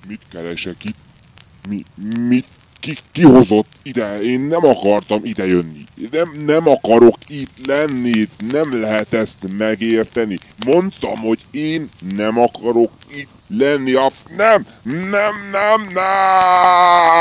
Mit keresek itt? Mit? Ki hozott ide? Én nem akartam ide jönni. Nem akarok itt lenni. Nem lehet ezt megérteni. Mondtam, hogy én nem akarok itt lenni. Nem!